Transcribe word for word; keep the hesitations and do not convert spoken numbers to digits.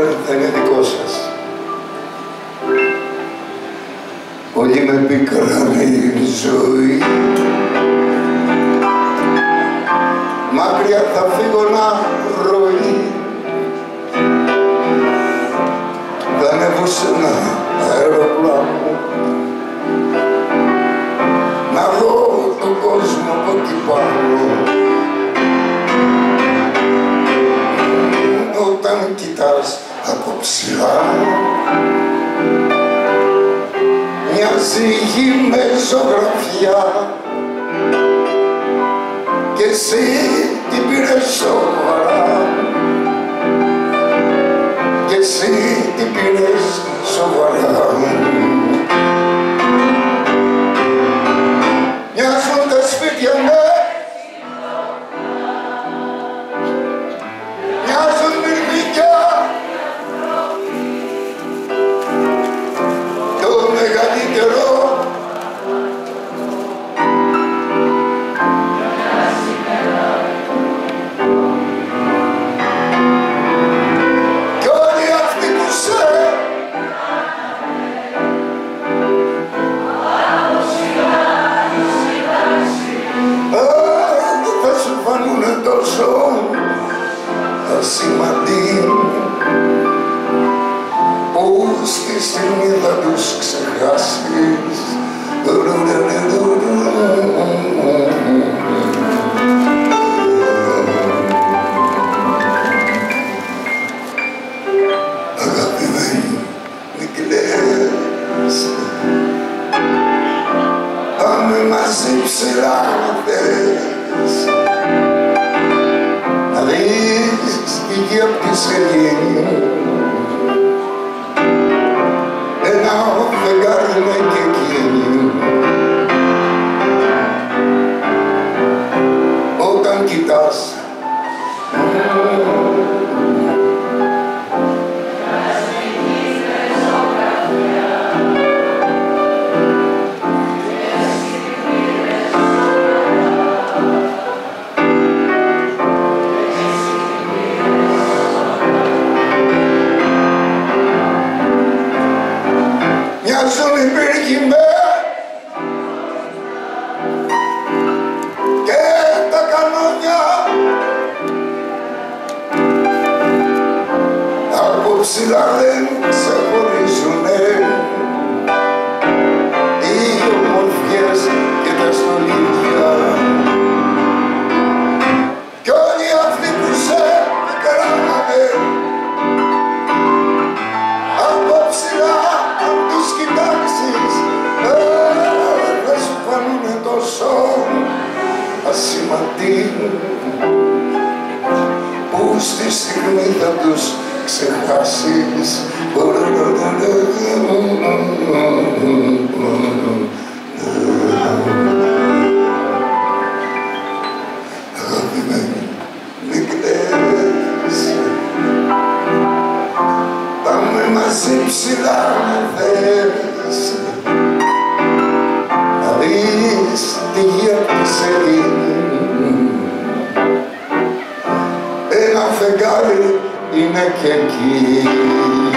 θα είναι δικό σας. Όλοι με πικράνε η ζωή. Μακριά θα φύγω να ροεί. Θα ανέβω σε ένα αεροπλάνο να δω τον κόσμο από εκεί πάνω. Όταν κοιτάς από ψηλά μοιάζει η γη με ζωγραφιά και εσύ την πήρες σοβαρά και εσύ την πήρες σοβαρά. Μοιάζουν τα σπίτια με μοιάζουν μυρμικιά. Το μεγαλύτερο κι όλοι αυτοί που σε θα σου φανούνε τόσο ασήμαντοι που στη στιγμή θα τους ξεχάσεις. Αγαπημένη, μην κλαις, πάμε μαζί ψηλά να θες, να δεις τη γη απ' τη σελήνη. Ένα φεγγάρι είναι και εκείνη. Όταν κοιτάς μοιάζουν οι πύργοι με και τα κανόνια από ψηλά δεν ξεχωρίζουνε οι ομορφιές και τα στολίδια κι όλοι αυτοί που σε κράνανε από ψηλά αν τους κοιτάξεις θα σου φανούνε τόσο ασήμαντοι που στη στιγμή θα τους ξεχάσεις. Αγαπημένη, μην κλαις, πάμε μαζί ψηλά να θες, να δεις τη γη απ' τη σελήνη. Ένα φεγγάρι είναι και εκεί.